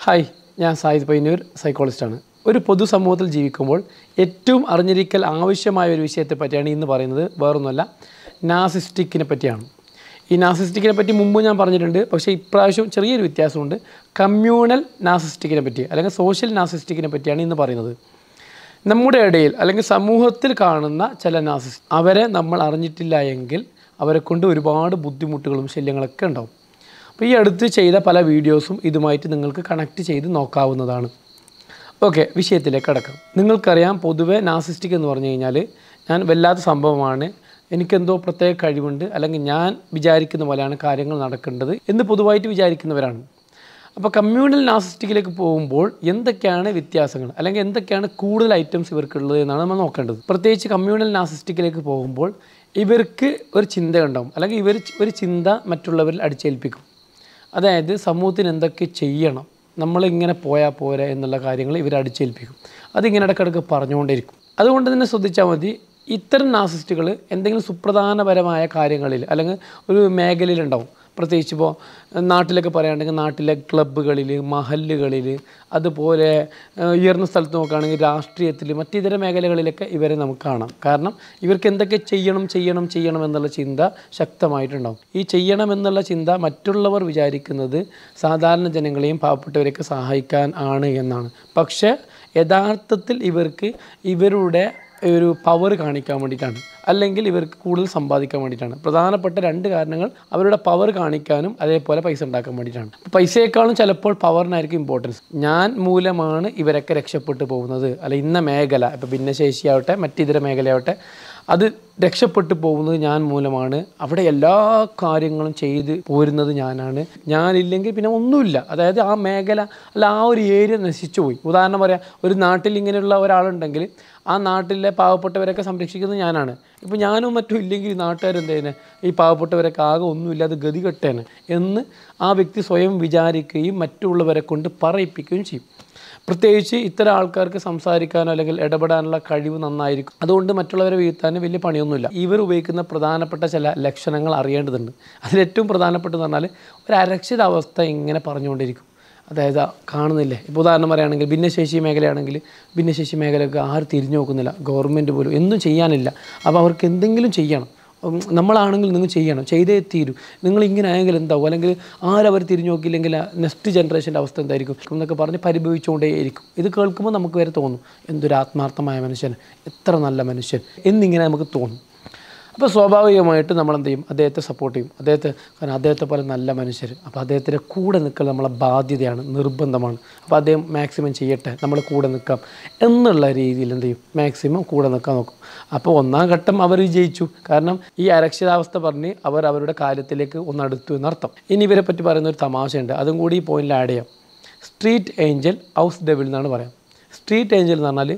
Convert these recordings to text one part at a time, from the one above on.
Hi, ഞാൻ Zayed Payyanur സൈക്കോളജിസ്റ്റാണ്. ഒരു പൊതുസമൂഹത്തിൽ ജീവിക്കുമ്പോൾ ഏറ്റവും അറിഞ്ഞിരിക്കൽ ആവശ്യമായ ഒരു വിഷയത്തെ പറ്റിയാണ് ഇന്ന് പറയുന്നത്. വേറൊന്നുമല്ല, നാർസിസ്റ്റിക്കിനെ പറ്റിയാണ്. ഈ നാർസിസ്റ്റിക്കിനെ പറ്റി മുമ്പ് ഞാൻ പറഞ്ഞിട്ടുണ്ട്. പക്ഷേ ഇപ്രാവശ്യം ചെറിയൊരു വ്യത്യാസമുണ്ട്. കമ്മ്യൂണൽ നാർസിസ്റ്റിക്കിനെ പറ്റി അല്ലെങ്കിൽ സോഷ്യൽ നാർസിസ്റ്റിക്കിനെ പറ്റിയാണ് ഇന്ന് പറയുന്നത്. നമ്മുടെ ഇടയിൽ അല്ലെങ്കിൽ സമൂഹത്തിൽ കാണുന്ന ചില നാർസിസ്റ്റ്, അവരെ നമ്മൾ അറിഞ്ഞിട്ടില്ല എങ്കിൽ അവരെ കൊണ്ട് ഒരുപാട് ബുദ്ധിമുട്ടുകളും ശല്യങ്ങളൊക്കെ ഉണ്ടാവും. അപ്പോൾ ഈ അടുത്ത് ചെയ്ത പല വീഡിയോസും ഇതുമായിട്ട് നിങ്ങൾക്ക് കണക്ട് ചെയ്ത് നോക്കാവുന്നതാണ്. ഓക്കെ, വിഷയത്തിലേക്ക് കടക്കാം. നിങ്ങൾക്കറിയാം, പൊതുവെ നാർസിസ്റ്റിക് എന്ന് പറഞ്ഞു കഴിഞ്ഞാൽ ഞാൻ വല്ലാത്ത സംഭവമാണ്, എനിക്കെന്തോ പ്രത്യേക കഴിവുണ്ട്, അല്ലെങ്കിൽ ഞാൻ വിചാരിക്കുന്ന പോലെയാണ് കാര്യങ്ങൾ നടക്കേണ്ടത് എന്ന് പൊതുവായിട്ട് വിചാരിക്കുന്നവരാണ്. അപ്പോൾ കമ്മ്യൂണൽ നാർസിസ്റ്റിക്കിലേക്ക് പോകുമ്പോൾ എന്തൊക്കെയാണ് വ്യത്യാസങ്ങൾ, അല്ലെങ്കിൽ എന്തൊക്കെയാണ് കൂടുതൽ ഐറ്റംസ് ഇവർക്കുള്ളത് എന്നാണ് നമ്മൾ നോക്കേണ്ടത്. പ്രത്യേകിച്ച് കമ്മ്യൂണൽ നാർസിസ്റ്റിക്കിലേക്ക് പോകുമ്പോൾ ഇവർക്ക് ഒരു ചിന്ത ഉണ്ടാവും, അല്ലെങ്കിൽ ഇവർ ഒരു ചിന്ത മറ്റുള്ളവരിൽ അടിച്ചേൽപ്പിക്കും. അതായത് സമൂഹത്തിന് എന്തൊക്കെ ചെയ്യണം, നമ്മളിങ്ങനെ പോയാൽ പോരാ എന്നുള്ള കാര്യങ്ങൾ ഇവർ അടിച്ചേൽപ്പിക്കും. അതിങ്ങനെ ഇടയ്ക്കിടയ്ക്ക് പറഞ്ഞുകൊണ്ടേയിരിക്കും. അതുകൊണ്ട് തന്നെ ശ്രദ്ധിച്ചാൽ മതി, ഇത്തരം നാർസിസ്റ്റുകൾ എന്തെങ്കിലും സുപ്രധാനപരമായ കാര്യങ്ങളിൽ അല്ലെങ്കിൽ ഒരു മേഖലയിലുണ്ടാവും. പ്രത്യേകിച്ച് ഇപ്പോൾ നാട്ടിലൊക്കെ പറയുകയാണെങ്കിൽ നാട്ടിലെ ക്ലബ്ബുകളിൽ, മഹല്ലുകളിൽ, അതുപോലെ ഉയർന്ന സ്ഥലത്ത് നോക്കുകയാണെങ്കിൽ രാഷ്ട്രീയത്തിൽ, മറ്റിതര മേഖലകളിലൊക്കെ ഇവരെ നമുക്ക് കാണാം. കാരണം ഇവർക്ക് എന്തൊക്കെ ചെയ്യണം എന്നുള്ള ചിന്ത ശക്തമായിട്ടുണ്ടാവും. ഈ ചെയ്യണം എന്നുള്ള ചിന്ത മറ്റുള്ളവർ വിചാരിക്കുന്നത് സാധാരണ ജനങ്ങളെയും പാവപ്പെട്ടവരെയൊക്കെ സഹായിക്കാൻ ആണ് എന്നാണ്. പക്ഷേ യഥാർത്ഥത്തിൽ ഇവർക്ക് ഇവരുടെ ഒരു പവർ കാണിക്കാൻ വേണ്ടിയിട്ടാണ്, അല്ലെങ്കിൽ ഇവർക്ക് കൂടുതൽ സമ്പാദിക്കാൻ വേണ്ടിയിട്ടാണ്. പ്രധാനപ്പെട്ട രണ്ട് കാരണങ്ങൾ അവരുടെ പവർ കാണിക്കാനും അതേപോലെ പൈസ ഉണ്ടാക്കാൻ വേണ്ടിയിട്ടാണ്. പൈസയെക്കാളും ചിലപ്പോൾ പവറിനായിരിക്കും ഇമ്പോർട്ടൻസ്. ഞാൻ മൂലമാണ് ഇവരൊക്കെ രക്ഷപ്പെട്ടു പോകുന്നത്, അല്ല ഇന്ന മേഖല, ഇപ്പോൾ ഭിന്നശേഷിയാവട്ടെ മറ്റിതര മേഖലയാവട്ടെ, അത് രക്ഷപ്പെട്ടു പോകുന്നത് ഞാൻ മൂലമാണ്, അവിടെ എല്ലാ കാര്യങ്ങളും ചെയ്ത് പോരുന്നത് ഞാനാണ്, ഞാനില്ലെങ്കിൽ പിന്നെ ഒന്നുമില്ല. അതായത് ആ മേഖല അല്ല ആ ഒരു ഏരിയ നശിച്ചു പോയി. ഉദാഹരണം പറയാം, ഒരു നാട്ടിൽ ഇങ്ങനെയുള്ള ഒരാളുണ്ടെങ്കിൽ ആ നാട്ടിലെ പാവപ്പെട്ടവരൊക്കെ സംരക്ഷിക്കുന്നത് ഞാനാണ്. ഇപ്പോൾ ഞാനും മറ്റും ഇല്ലെങ്കിൽ ഈ നാട്ടുകാരെന്തേനെ, ഈ പാവപ്പെട്ടവരൊക്കെ ആകെ ഒന്നുമില്ലാതെ ഗതി കെട്ടേനെ എന്ന് ആ വ്യക്തി സ്വയം വിചാരിക്കുകയും മറ്റുള്ളവരെ കൊണ്ട് പറയിപ്പിക്കുകയും ചെയ്യും. പ്രത്യേകിച്ച് ഇത്തരം ആൾക്കാർക്ക് സംസാരിക്കാനോ അല്ലെങ്കിൽ ഇടപെടാനുള്ള കഴിവ് നന്നായിരിക്കും. അതുകൊണ്ട് മറ്റുള്ളവരെ വീഴ്ത്താനും വലിയ പണിയൊന്നുമില്ല. ഇവർ ഉപയോഗിക്കുന്ന പ്രധാനപ്പെട്ട ചില ലക്ഷണങ്ങൾ അറിയേണ്ടതുണ്ട്. അതിലേറ്റവും പ്രധാനപ്പെട്ടതെന്ന് പറഞ്ഞാൽ ഒരു അരക്ഷിതാവസ്ഥ ഇങ്ങനെ പറഞ്ഞുകൊണ്ടിരിക്കും. അതായത് കാണുന്നില്ലേ, ഇപ്പോൾ ഉദാഹരണം പറയുകയാണെങ്കിൽ ഭിന്നശേഷി മേഖലയാണെങ്കിൽ ഭിന്നശേഷി മേഖലയൊക്കെ ആരും തിരിഞ്ഞു നോക്കുന്നില്ല, ഗവൺമെൻറ് പോലും ഒന്നും ചെയ്യാനില്ല. അപ്പോൾ അവർക്ക് എന്തെങ്കിലും ചെയ്യണം, നമ്മളാണെങ്കിൽ നിങ്ങൾ ചെയ്യണം, ചെയ്തേ തീരും, നിങ്ങളിങ്ങനെ ആയെങ്കിൽ എന്താവും, അല്ലെങ്കിൽ ആരവർ തിരിഞ്ഞു നോക്കിയില്ലെങ്കിൽ നെക്സ്റ്റ് ജനറേഷൻ്റെ അവസ്ഥ എന്തായിരിക്കും എന്നൊക്കെ പറഞ്ഞ് പരിഭവിച്ചുകൊണ്ടേയിരിക്കും. ഇത് കേൾക്കുമ്പോൾ നമുക്ക് വരെ തോന്നും, എന്തൊരു ആത്മാർത്ഥമായ മനുഷ്യൻ, എത്ര നല്ല മനുഷ്യൻ എന്നിങ്ങനെ നമുക്ക് തോന്നും. അപ്പോൾ സ്വാഭാവികമായിട്ട് നമ്മളെന്ത് ചെയ്യും, അദ്ദേഹത്തെ സപ്പോർട്ട് ചെയ്യും. കാരണം അദ്ദേഹത്തെ പോലെ നല്ല മനുഷ്യർ, അപ്പോൾ അദ്ദേഹത്തിൻ്റെ കൂടെ നിൽക്കൽ നമ്മളെ ബാധ്യതയാണ്, നിർബന്ധമാണ്. അപ്പോൾ അദ്ദേഹം മാക്സിമം ചെയ്യട്ടെ, നമ്മൾ കൂടെ നിൽക്കാം എന്നുള്ള രീതിയിൽ എന്ത് ചെയ്യും, മാക്സിമം കൂടെ നിൽക്കാൻ നോക്കും. അപ്പോൾ ഒന്നാം ഘട്ടം അവർ വിജയിച്ചു. കാരണം ഈ അരക്ഷിതാവസ്ഥ പറഞ്ഞ് അവർ അവരുടെ കാര്യത്തിലേക്ക് ഒന്നടുത്തു എന്നർത്ഥം. ഇനി ഇവരെ പറ്റി പറയുന്ന ഒരു തമാശയുണ്ട്, അതും കൂടി ഈ പോയിന്റിൽ ആഡ് ചെയ്യാം. സ്ട്രീറ്റ് ഏഞ്ചൽ, ഹൗസ് ഡെവിൾ എന്നാണ് പറയാം. സ്ട്രീറ്റ് ഏഞ്ചൽ എന്ന് പറഞ്ഞാൽ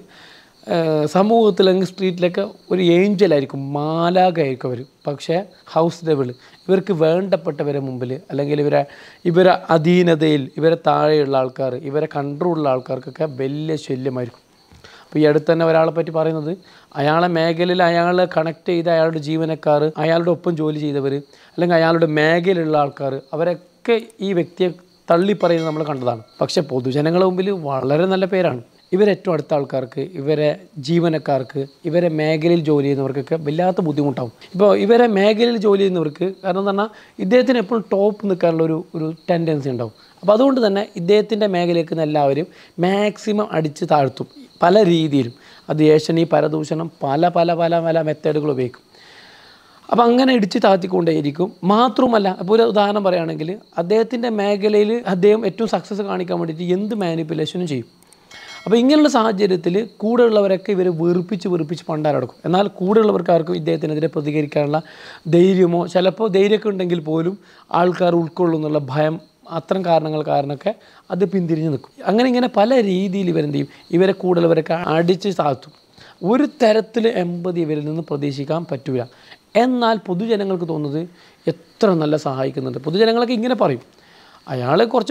സമൂഹത്തിൽ അല്ലെങ്കിൽ സ്ട്രീറ്റിലൊക്കെ ഒരു ഏഞ്ചലായിരിക്കും, മാലാഖയായിരിക്കും അവർ. പക്ഷേ ഹൗസ് ഡെവിൾ ഇവർക്ക് വേണ്ടപ്പെട്ടവരെ മുമ്പിൽ അല്ലെങ്കിൽ ഇവരെ അധീനതയിൽ ഇവരെ താഴെയുള്ള ആൾക്കാർ, ഇവരെ കൺട്രോളുള്ള ആൾക്കാർക്കൊക്കെ വലിയ ശല്യമായിരിക്കും. അപ്പോൾ ഈ അടുത്ത് തന്നെ ഒരാളെ പറ്റി പറയുന്നത്, അയാളെ മേഖലയിൽ അയാളെ കണക്ട് ചെയ്ത അയാളുടെ ജീവനക്കാർ, അയാളുടെ ഒപ്പം ജോലി ചെയ്തവർ, അല്ലെങ്കിൽ അയാളുടെ മേഖലയിലുള്ള ആൾക്കാർ, അവരൊക്കെ ഈ വ്യക്തിയെ തള്ളിപ്പറയുന്നത് നമ്മൾ കണ്ടതാണ്. പക്ഷേ പൊതുജനങ്ങളുടെ മുമ്പിൽ വളരെ നല്ല പേരാണ്. ഇവരേറ്റവും അടുത്ത ആൾക്കാർക്ക്, ഇവരെ ജീവനക്കാർക്ക്, ഇവരെ മേഖലയിൽ ജോലി ചെയ്യുന്നവർക്കൊക്കെ വല്ലാത്ത ബുദ്ധിമുട്ടാവും. ഇപ്പോൾ ഇവരെ മേഖലയിൽ ജോലി ചെയ്യുന്നവർക്ക് കാരണം എന്ന് പറഞ്ഞാൽ ഇദ്ദേഹത്തിന് എപ്പോഴും ടോപ്പ് നിൽക്കാനുള്ള ഒരു ടെൻഡൻസി ഉണ്ടാവും. അപ്പോൾ അതുകൊണ്ട് തന്നെ ഇദ്ദേഹത്തിൻ്റെ മേഖലയ്ക്ക് എല്ലാവരും മാക്സിമം അടിച്ച് താഴ്ത്തും പല രീതിയിലും. അത് ഏഷണി, പരദൂഷണം, പല പല പല പല മെത്തേഡുകൾ ഉപയോഗിക്കും. അപ്പോൾ അങ്ങനെ ഇടിച്ച് താഴ്ത്തിക്കൊണ്ടേയിരിക്കും. മാത്രമല്ല, അപ്പോൾ ഒരു ഉദാഹരണം പറയുകയാണെങ്കിൽ അദ്ദേഹത്തിൻ്റെ മേഖലയിൽ അദ്ദേഹം ഏറ്റവും സക്സസ് കാണിക്കാൻ വേണ്ടിയിട്ട് എന്ത് മാനിപ്പുലേഷനും ചെയ്യും. അപ്പോൾ ഇങ്ങനെയുള്ള സാഹചര്യത്തിൽ കൂടെയുള്ളവരൊക്കെ ഇവരെ വെറുപ്പിച്ച് പണ്ടാരടക്കും. എന്നാൽ കൂടെയുള്ളവർക്കാർക്കും ഇദ്ദേഹത്തിനെതിരെ പ്രതികരിക്കാനുള്ള ധൈര്യമോ, ചിലപ്പോൾ ധൈര്യമൊക്കെ ഉണ്ടെങ്കിൽ പോലും ആൾക്കാർ ഉൾക്കൊള്ളുന്നുള്ള ഭയം, അത്തരം കാരണമൊക്കെ അത് പിന്തിരിഞ്ഞ് നിൽക്കും. ഇങ്ങനെ പല രീതിയിൽ ഇവരെന്ത് ചെയ്യും, ഇവരെ കൂടെയുള്ളവരൊക്കെ അടിച്ച് താഴ്ത്തും. ഒരു തരത്തിൽ എമ്പതി ഇവരിൽ നിന്ന് പ്രതീക്ഷിക്കാൻ പറ്റില്ല. എന്നാൽ പൊതുജനങ്ങൾക്ക് തോന്നുന്നത് എത്ര നല്ല സഹായിക്കുന്നുണ്ട്. പൊതുജനങ്ങളൊക്കെ ഇങ്ങനെ പറയും, അയാളെ കുറച്ച്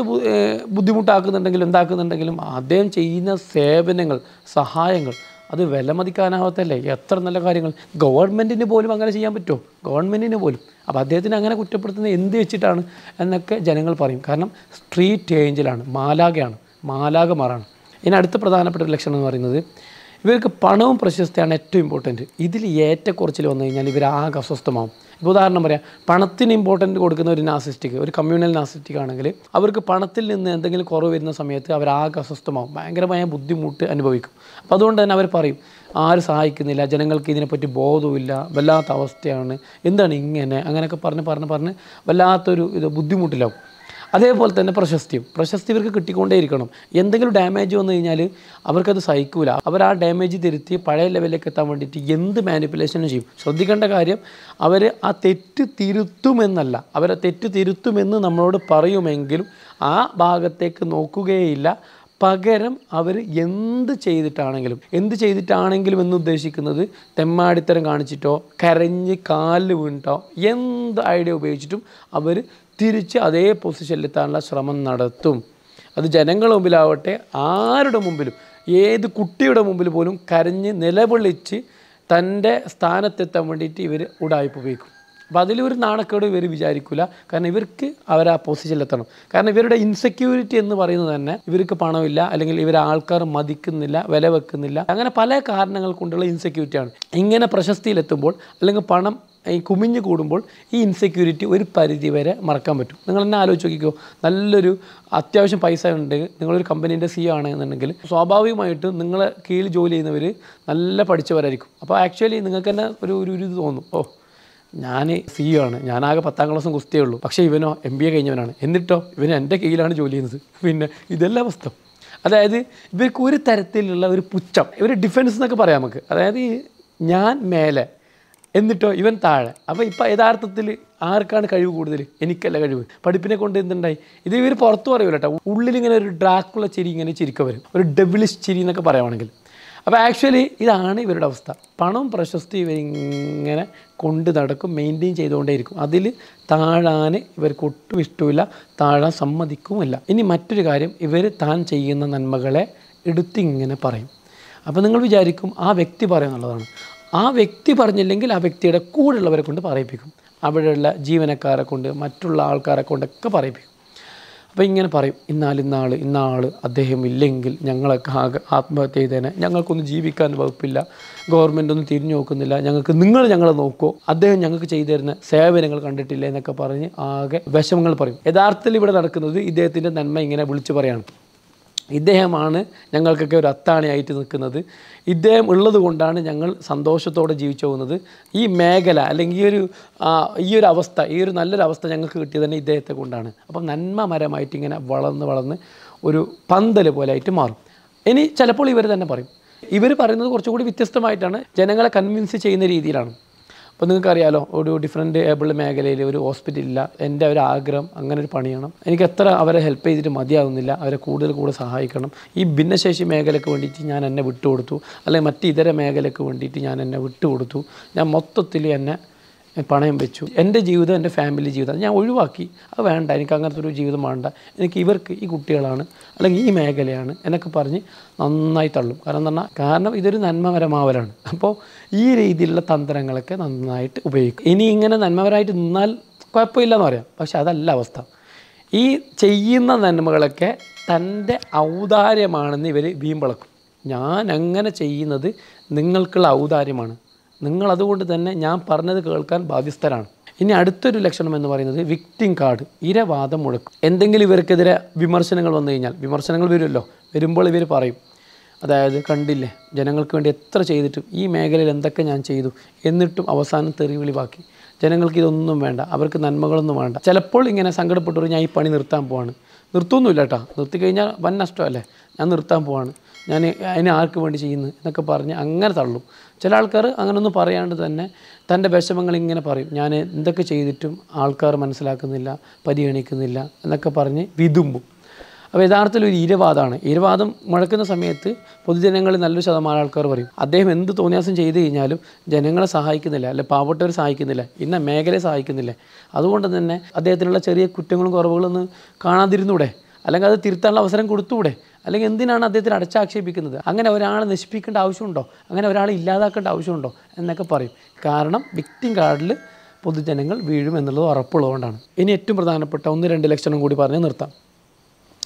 എന്താക്കുന്നുണ്ടെങ്കിലും അദ്ദേഹം ചെയ്യുന്ന സേവനങ്ങൾ, സഹായങ്ങൾ അത് വിലമതിക്കാനാവത്തല്ലേ, എത്ര നല്ല കാര്യങ്ങൾ. ഗവൺമെൻറ്റിന് പോലും അങ്ങനെ ചെയ്യാൻ പറ്റുമോ, ഗവൺമെൻറ്റിന് പോലും. അപ്പോൾ അദ്ദേഹത്തിന് അങ്ങനെ കുറ്റപ്പെടുത്തുന്നത് എന്ത് വെച്ചിട്ടാണ് എന്നൊക്കെ ജനങ്ങൾ പറയും. കാരണം സ്ട്രീറ്റ് ഏഞ്ചലാണ്, മാലാഖയാണ്. മാലാഖമാരാണ്. ഇനി അടുത്ത പ്രധാനപ്പെട്ട ഒരു ലക്ഷണം എന്ന് പറയുന്നത് ഇവർക്ക് പണവും പ്രശസ്തിയാണ് ഏറ്റവും ഇമ്പോർട്ടൻറ്റ്. ഇതിൽ ഏറ്റക്കുറച്ചിൽ വന്നു കഴിഞ്ഞാൽ ഇവരാകെ അസ്വസ്ഥമാവും. ഇപ്പോൾ ഉദാഹരണം പറയാം, പണത്തിന് ഇമ്പോർട്ടൻറ്റ് കൊടുക്കുന്ന ഒരു നാസിസ്റ്റിക്, ഒരു കമ്മ്യൂണൽ നാസിസ്റ്റിക് ആണെങ്കിൽ അവർക്ക് പണത്തിൽ നിന്ന് എന്തെങ്കിലും കുറവ് വരുന്ന സമയത്ത് അവരാകെ അസ്വസ്ഥമാവും, ഭയങ്കരമായ ബുദ്ധിമുട്ട് അനുഭവിക്കും. അപ്പോൾ അതുകൊണ്ട് തന്നെ അവർ പറയും, ആരും സഹായിക്കുന്നില്ല, ജനങ്ങൾക്ക് ഇതിനെപ്പറ്റി ബോധവുമില്ല, വല്ലാത്ത അവസ്ഥയാണ്, എന്താണ് ഇങ്ങനെ, അങ്ങനെയൊക്കെ പറഞ്ഞ് വല്ലാത്തൊരു ബുദ്ധിമുട്ടിലാവും. അതേപോലെ തന്നെ പ്രശസ്തി ഇവർക്ക് കിട്ടിക്കൊണ്ടേയിരിക്കണം. എന്തെങ്കിലും ഡാമേജ് വന്നു കഴിഞ്ഞാൽ അവർക്കത് സഹിക്കൂല. അവർ ആ ഡാമേജ് തിരുത്തി പഴയ ലെവലിലേക്ക് എത്താൻ വേണ്ടിയിട്ട് എന്ത് മാനിപ്പുലേഷനും ചെയ്യും. ശ്രദ്ധിക്കേണ്ട കാര്യം, അവർ ആ തെറ്റ് തിരുത്തുമെന്നല്ല, അവരെ തെറ്റ് തിരുത്തുമെന്ന് നമ്മളോട് പറയുമെങ്കിലും ആ ഭാഗത്തേക്ക് നോക്കുകയില്ല. പകരം അവർ എന്ത് ചെയ്തിട്ടാണെങ്കിലും എന്ന് ഉദ്ദേശിക്കുന്നത് തെമ്മാടിത്തരം കാണിച്ചിട്ടോ കരഞ്ഞ് കാലിൽ വീണിട്ടോ എന്ത് ഐഡിയ ഉപയോഗിച്ചിട്ടും അവർ തിരിച്ച് അതേ പൊസിഷനിലെത്താനുള്ള ശ്രമം നടത്തും. അത് ജനങ്ങളുടെ മുമ്പിലാവട്ടെ, ആരുടെ മുമ്പിലും, ഏത് കുട്ടിയുടെ മുമ്പിൽ പോലും കരഞ്ഞ് നിലവിളിച്ച് തൻ്റെ സ്ഥാനത്തെത്താൻ വേണ്ടിയിട്ട് ഇവർ ഉടായ്പ ഉപയോഗിക്കും. അപ്പോൾ അതിലൊരു നാണക്കേട് ഇവർ വിചാരിക്കില്ല. കാരണം ഇവർക്ക് അവർ ആ പൊസിഷനിലെത്തണം. കാരണം ഇവരുടെ ഇൻസെക്യൂരിറ്റി എന്ന് പറയുന്നത് തന്നെ ഇവർക്ക് പണമില്ല, അല്ലെങ്കിൽ ഇവരെ ആൾക്കാർ മതിക്കുന്നില്ല, വില വെക്കുന്നില്ല, അങ്ങനെ പല കാരണങ്ങൾ കൊണ്ടുള്ള ഇൻസെക്യൂരിറ്റിയാണ്. ഇങ്ങനെ പ്രശസ്തിയിലെത്തുമ്പോൾ അല്ലെങ്കിൽ പണം കുമിഞ്ഞു കൂടുമ്പോൾ ഈ ഇൻസെക്യൂരിറ്റി ഒരു പരിധി വരെ മറക്കാൻ പറ്റും. നിങ്ങൾ തന്നെ ആലോചിച്ച് നോക്കിക്കോ, നല്ലൊരു അത്യാവശ്യം പൈസ ഉണ്ട്, നിങ്ങളൊരു കമ്പനീൻ്റെ CEO ആണെന്നുണ്ടെങ്കിൽ സ്വാഭാവികമായിട്ടും നിങ്ങളെ കീഴിൽ ജോലി ചെയ്യുന്നവർ നല്ല പഠിച്ചവരായിരിക്കും. അപ്പോൾ ആക്ച്വലി നിങ്ങൾക്ക് തന്നെ ഒരു ഇത് തോന്നും, ഓ ഞാൻ CEO ആണ്, ഞാനാകെ 10ാം ക്ലാസ്സും കുസ്തിയേ ഉള്ളൂ, പക്ഷേ ഇവനോ MBA കഴിഞ്ഞവനാണ്, എന്നിട്ടോ ഇവന് എൻ്റെ കീഴിലാണ് ജോലി ചെയ്യുന്നത്. പിന്നെ ഇതെല്ലാം അവസ്ഥ. അതായത് ഇവർക്ക് ഒരു തരത്തിലുള്ള ഒരു പുച്ഛം, ഒരു ഡിഫൻസ് എന്നൊക്കെ പറയാം നമുക്ക്. അതായത് ഞാൻ മേലെ എന്നിട്ടോ ഇവൻ താഴെ. അപ്പോൾ ഇപ്പോൾ യഥാർത്ഥത്തിൽ ആർക്കാണ് കഴിവ് കൂടുതൽ? എനിക്കല്ല കഴിവ്. പഠിപ്പിനെ കൊണ്ട് എന്തുണ്ടായി? ഇത് ഇവർ പുറത്തു പറയൂല കേട്ടോ, ഉള്ളിലിങ്ങനെ ഒരു ഡ്രാക്കുള്ള ചിരി ഇങ്ങനെ ചിരിക്ക വരും, ഒരു ഡെവിളിഷ് ചിരി എന്നൊക്കെ പറയുവാണെങ്കിൽ. അപ്പോൾ ആക്ച്വലി ഇതാണ് ഇവരുടെ അവസ്ഥ. പണവും പ്രശസ്തി ഇവരിങ്ങനെ കൊണ്ട് നടക്കും, മെയിൻറ്റെയിൻ ചെയ്തുകൊണ്ടേയിരിക്കും. അതിൽ താഴാൻ ഇവർക്ക് ഒട്ടും ഇഷ്ടമില്ല, താഴാൻ സമ്മതിക്കുമില്ല. ഇനി മറ്റൊരു കാര്യം, ഇവർ താൻ ചെയ്യുന്ന നന്മകളെ എടുത്തിങ്ങനെ പറയും. അപ്പോൾ നിങ്ങൾ വിചാരിക്കും ആ വ്യക്തി പറയുന്നുള്ളതാണ്. ആ വ്യക്തി പറഞ്ഞില്ലെങ്കിൽ ആ വ്യക്തിയുടെ കൂടെയുള്ളവരെ കൊണ്ട് പറയിപ്പിക്കും, അവിടെയുള്ള ജീവനക്കാരെ കൊണ്ട്, മറ്റുള്ള ആൾക്കാരെ കൊണ്ടൊക്കെ പറയിപ്പിക്കും. അപ്പോൾ ഇങ്ങനെ പറയും, ഇന്നാൾ അദ്ദേഹം ഇല്ലെങ്കിൽ ഞങ്ങളൊക്കെ ആത്മഹത്യ ചെയ്തേനെ, ഞങ്ങൾക്കൊന്നും ജീവിക്കാൻ വകുപ്പില്ല, ഗവൺമെൻറ് ഒന്നും തിരിഞ്ഞു നോക്കുന്നില്ല, ഞങ്ങളെ നോക്കൂ, അദ്ദേഹം ഞങ്ങൾക്ക് ചെയ്തു തരുന്ന സേവനങ്ങൾ കണ്ടിട്ടില്ല എന്നൊക്കെ പറഞ്ഞ് ആകെ വിഷമങ്ങൾ പറയും. യഥാർത്ഥത്തിൽ ഇവിടെ നടക്കുന്നത് ഇദ്ദേഹത്തിൻ്റെ നന്മ ഇങ്ങനെ വിളിച്ചു പറയാണ്. ഇദ്ദേഹമാണ് ഞങ്ങൾക്കൊക്കെ ഒരു അത്താണിയായിട്ട് നിൽക്കുന്നത്, ഇദ്ദേഹം ഉള്ളത് കൊണ്ടാണ് ഞങ്ങൾ സന്തോഷത്തോടെ ജീവിച്ചു പോകുന്നത്. ഈ മേഖല അല്ലെങ്കിൽ ഈ ഒരു അവസ്ഥ, ഈ ഒരു നല്ലൊരു അവസ്ഥ ഞങ്ങൾക്ക് കിട്ടിയത് തന്നെ ഇദ്ദേഹത്തെ കൊണ്ടാണ്. അപ്പം നന്മ മരമായിട്ട് ഇങ്ങനെ വളർന്ന് ഒരു പന്തൽ പോലെ ആയിട്ട് മാറും. ഇനി ചിലപ്പോൾ ഇവർ തന്നെ പറയും, ഇവർ പറയുന്നത് കുറച്ചുകൂടി വ്യത്യസ്തമായിട്ടാണ്, ജനങ്ങളെ കൺവിൻസ് ചെയ്യുന്ന രീതിയിലാണ്. അപ്പോൾ നിങ്ങൾക്കറിയാലോ, ഒരു ഡിഫറൻറ്റ് ഏബിൾ മേഖലയിൽ ഒരു ഹോസ്പിറ്റലില്ല, എൻ്റെ ഒരു ആഗ്രഹം അങ്ങനെ ഒരു പണിയണം, എനിക്ക് എത്ര അവരെ ഹെൽപ്പ് ചെയ്തിട്ട് മതിയാവുന്നില്ല, അവരെ കൂടുതൽ സഹായിക്കണം. ഈ ഭിന്നശേഷി മേഖലയ്ക്ക് വേണ്ടിയിട്ട് ഞാൻ എന്നെ വിട്ടുകൊടുത്തു, അല്ലെങ്കിൽ മറ്റ് ഇതര മേഖലയ്ക്ക് വേണ്ടിയിട്ട് ഞാൻ എന്നെ വിട്ടുകൊടുത്തു, ഞാൻ മൊത്തത്തിൽ എന്നെ പണയം വെച്ചു, എൻ്റെ ജീവിതം, എൻ്റെ ഫാമിലി ജീവിതം ഞാൻ ഒഴിവാക്കി, അത് വേണ്ട, എനിക്ക് അങ്ങനത്തെ ഒരു ജീവിതം വേണ്ട, എനിക്ക് ഈ കുട്ടികളാണ് അല്ലെങ്കിൽ ഈ മേഖലയാണ് എന്നൊക്കെ പറഞ്ഞ് നന്നായി തള്ളും. കാരണം ഇതൊരു നന്മപരമാവലാണ്. അപ്പോൾ ഈ രീതിയിലുള്ള തന്ത്രങ്ങളൊക്കെ നന്നായിട്ട് ഉപയോഗിക്കും. ഇനി ഇങ്ങനെ നന്മപരമായിട്ട് നിന്നാൽ കുഴപ്പമില്ലെന്ന് പറയാം, പക്ഷെ അതല്ല അവസ്ഥ. ഈ ചെയ്യുന്ന നന്മകളൊക്കെ തൻ്റെ ഔദാര്യമാണെന്ന് ഇവർ വീമ്പളക്കും. ഞാൻ അങ്ങനെ ചെയ്യുന്നത് നിങ്ങൾക്കുള്ള ഔദാര്യമാണ്, നിങ്ങളതുകൊണ്ട് തന്നെ ഞാൻ പറഞ്ഞത് കേൾക്കാൻ ബാധ്യസ്ഥരാണ്. ഇനി അടുത്തൊരു ലക്ഷണം എന്ന് പറയുന്നത് വിക്ടിം കാർഡ്, ഇരവാദം മുഴക്കും. എന്തെങ്കിലും ഇവർക്കെതിരെ വിമർശനങ്ങൾ വന്നു കഴിഞ്ഞാൽ, വിമർശനങ്ങൾ വരുമ്പോൾ ഇവർ പറയും, അതായത് കണ്ടില്ലേ ജനങ്ങൾക്ക് വേണ്ടി എത്ര ചെയ്തിട്ടും ഈ മേഖലയിൽ എന്തൊക്കെ ഞാൻ ചെയ്തു, എന്നിട്ടും അവസാനം തെറിവിളി ബാക്കി, ജനങ്ങൾക്ക് ഇതൊന്നും വേണ്ട, അവർക്ക് നന്മകളൊന്നും വേണ്ട. ചിലപ്പോൾ ഇങ്ങനെ സങ്കടപ്പെട്ടവർ ഞാൻ ഈ പണി നിർത്താൻ പോവാണ്, നിർത്തുമൊന്നുമില്ല കേട്ടോ, നിർത്തിക്കഴിഞ്ഞാൽ വൻ നഷ്ടമല്ലേ, ഞാൻ നിർത്താൻ പോവാണ്, ഞാൻ അതിനെ ആർക്ക് വേണ്ടി ചെയ്യുന്നു എന്നൊക്കെ പറഞ്ഞ് അങ്ങനെ തള്ളും. ചില ആൾക്കാർ അങ്ങനെയൊന്നും പറയാണ്ട് തന്നെ തൻ്റെ വിഷമങ്ങൾ ഇങ്ങനെ പറയും, ഞാൻ എന്തൊക്കെ ചെയ്തിട്ടും ആൾക്കാർ മനസ്സിലാക്കുന്നില്ല, പരിഗണിക്കുന്നില്ല എന്നൊക്കെ പറഞ്ഞ് വിതുമ്പും. അപ്പോൾ യഥാർത്ഥത്തിൽ ഒരു ഇരവാദമാണ്. ഇരവാദം മുഴക്കുന്ന സമയത്ത് പൊതുജനങ്ങളിൽ നല്ലൊരു ശതമാനം ആൾക്കാർ പറയും, അദ്ദേഹം എന്ത് തോന്നിയാസം ചെയ്ത് കഴിഞ്ഞാലും ജനങ്ങളെ സഹായിക്കുന്നില്ല, അല്ലെ പാവപ്പെട്ടവർ സഹായിക്കുന്നില്ല, ഇന്ന മേഖലയെ സഹായിക്കുന്നില്ല, അതുകൊണ്ട് തന്നെ അദ്ദേഹത്തിനുള്ള ചെറിയ കുറ്റങ്ങളും കുറവുകളൊന്നും കാണാതിരുന്നൂടെ, അല്ലെങ്കിൽ അത് തിരുത്താനുള്ള അവസരം കൊടുത്തുകൂടെ, അല്ലെങ്കിൽ എന്തിനാണ് അദ്ദേഹത്തിന് അടച്ചാക്ഷേപിക്കുന്നത്, അങ്ങനെ ഒരാളെ നശിപ്പിക്കേണ്ട ആവശ്യമുണ്ടോ, അങ്ങനെ ഒരാളെ ഇല്ലാതാക്കേണ്ട ആവശ്യമുണ്ടോ എന്നൊക്കെ പറയും. കാരണം വിക്ടിം കാർഡിൽ പൊതുജനങ്ങൾ വീഴും എന്നുള്ളത് ഉറപ്പുള്ളതുകൊണ്ടാണ്. ഇനി ഏറ്റവും പ്രധാനപ്പെട്ട 1-2 ലക്ഷണം കൂടി പറഞ്ഞ് നിർത്താം.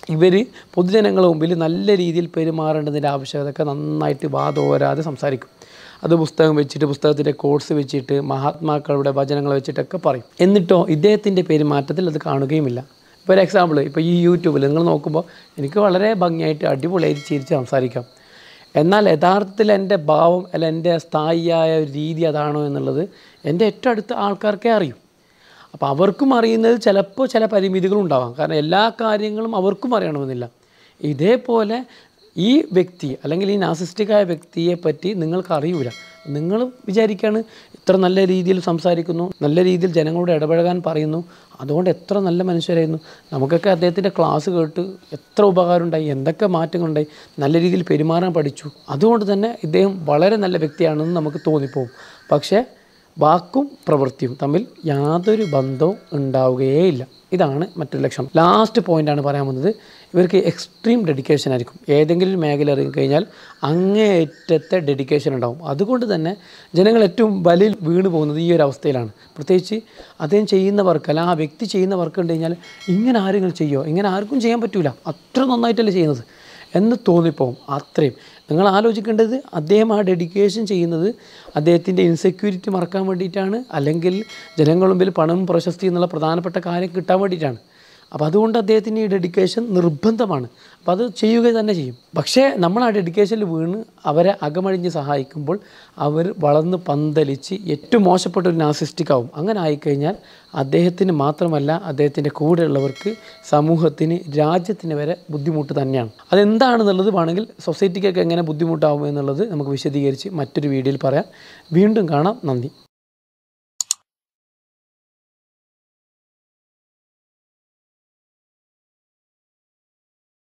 ഇവർ പൊതുജനങ്ങളുടെ മുമ്പിൽ നല്ല രീതിയിൽ പെരുമാറേണ്ടതിൻ്റെ ആവശ്യകതയൊക്കെ നന്നായിട്ട് വാതോരാതെ സംസാരിക്കും. അത് പുസ്തകം വെച്ചിട്ട്, പുസ്തകത്തിൻ്റെ കോഴ്സ് വെച്ചിട്ട്, മഹാത്മാക്കളുടെ വചനങ്ങൾ വെച്ചിട്ടൊക്കെ പറയും. എന്നിട്ടോ ഇദ്ദേഹത്തിൻ്റെ പെരുമാറ്റത്തിൽ അത് കാണുകയുമില്ല. ഇപ്പോൾ ഒരു എക്സാമ്പിൾ, ഇപ്പോൾ ഈ യൂട്യൂബിൽ നിങ്ങൾ നോക്കുമ്പോൾ എനിക്ക് വളരെ ഭംഗിയായിട്ട് അടിപൊളിയായിട്ട് ചിരിച്ച് സംസാരിക്കാം. എന്നാൽ യഥാർത്ഥത്തിൽ എൻ്റെ ഭാവം അല്ല എൻ്റെ സ്ഥായിയായ ഒരു രീതി അതാണോ എന്നുള്ളത് എൻ്റെ ഏറ്റവും അടുത്ത ആൾക്കാർക്കേ അറിയൂ. അപ്പോൾ അവർക്കും അറിയുന്നത് ചിലപ്പോൾ ചില പരിമിതികളുണ്ടാവാം. കാരണം എല്ലാ കാര്യങ്ങളും അവർക്കും അറിയണമെന്നില്ല. ഇതേപോലെ ഈ വ്യക്തി അല്ലെങ്കിൽ ഈ നാർസിസ്റ്റിക്കായ വ്യക്തിയെ പറ്റി നിങ്ങൾക്ക് അറിയൂല. നിങ്ങൾ വിചാരിക്കുകയാണ് ഇത്ര നല്ല രീതിയിൽ സംസാരിക്കുന്നു, നല്ല രീതിയിൽ ജനങ്ങളോട് ഇടപഴകാൻ പറയുന്നു, അതുകൊണ്ട് എത്ര നല്ല മനുഷ്യരായിരുന്നു. നമുക്കൊക്കെ അദ്ദേഹത്തിൻ്റെ ക്ലാസ് കേട്ട് എത്ര ഉപകാരമുണ്ടായി, എന്തൊക്കെ മാറ്റങ്ങളുണ്ടായി, നല്ല രീതിയിൽ പെരുമാറാൻ പഠിച്ചു. അതുകൊണ്ട് തന്നെ ഇദ്ദേഹം വളരെ നല്ല വ്യക്തിയാണെന്ന് നമുക്ക് തോന്നിപ്പോവും. പക്ഷേ വാക്കും പ്രവൃത്തിയും തമ്മിൽ യാതൊരു ബന്ധവും ഉണ്ടാവുകയേയില്ല. ഇതാണ് മറ്റൊരു ലക്ഷണം. ലാസ്റ്റ് പോയിൻ്റാണ് പറയാൻ വന്നത്. ഇവർക്ക് എക്സ്ട്രീം ഡെഡിക്കേഷൻ ആയിരിക്കും. ഏതെങ്കിലും ഒരു മേഖല ഇറങ്ങിക്കഴിഞ്ഞാൽ അങ്ങേയറ്റത്തെ ഡെഡിക്കേഷൻ ഉണ്ടാവും. അതുകൊണ്ട് തന്നെ ജനങ്ങൾ ഏറ്റവും വലയിൽ വീണ് പോകുന്നത് ഈ ഒരു അവസ്ഥയിലാണ്. പ്രത്യേകിച്ച് അദ്ദേഹം ചെയ്യുന്ന വർക്ക് അല്ല, ആ വ്യക്തി ചെയ്യുന്ന വർക്ക് കണ്ടു കഴിഞ്ഞാൽ ഇങ്ങനെ ആരെങ്കിലും ചെയ്യുമോ, ഇങ്ങനെ ആർക്കും ചെയ്യാൻ പറ്റില്ല, അത്ര നന്നായിട്ടല്ലേ ചെയ്യുന്നത് എന്ന് തോന്നിപ്പോവും. അത്രയും നിങ്ങൾ ആലോചിക്കേണ്ടത് അദ്ദേഹം ആ ഡെഡിക്കേഷൻ ചെയ്യുന്നത് അദ്ദേഹത്തിൻ്റെ ഇൻസെക്യൂരിറ്റി മറക്കാൻ വേണ്ടിയിട്ടാണ്, അല്ലെങ്കിൽ ജനങ്ങളുടെ മുമ്പിൽ പണം പ്രശസ്തി എന്നുള്ള പ്രധാനപ്പെട്ട കാര്യം കിട്ടാൻ വേണ്ടിയിട്ടാണ്. അപ്പോൾ അതുകൊണ്ട് അദ്ദേഹത്തിന് ഈ ഡെഡിക്കേഷൻ നിർബന്ധമാണ്. അപ്പോൾ അത് ചെയ്യുക തന്നെ ചെയ്യും. പക്ഷേ നമ്മൾ ആ ഡെഡിക്കേഷനിൽ വീണ് അവരെ അകമഴിഞ്ഞ് സഹായിക്കുമ്പോൾ അവർ വളർന്ന് പന്തലിച്ച് ഏറ്റവും മോശപ്പെട്ട ഒരു നാർസിസ്റ്റിക് ആവും. അങ്ങനെ ആയിക്കഴിഞ്ഞാൽ അദ്ദേഹത്തിന് മാത്രമല്ല അദ്ദേഹത്തിൻ്റെ കൂടെയുള്ളവർക്ക്, സമൂഹത്തിന്, രാജ്യത്തിന് വരെ ബുദ്ധിമുട്ട് തന്നെയാണ്. അതെന്താണെന്നുള്ളത് വേണമെങ്കിൽ സൊസൈറ്റിക്കൊക്കെ എങ്ങനെ ബുദ്ധിമുട്ടാവും എന്നുള്ളത് നമുക്ക് വിശദീകരിച്ച് മറ്റൊരു വീഡിയോയിൽ പറയാം. വീണ്ടും കാണാം. നന്ദി.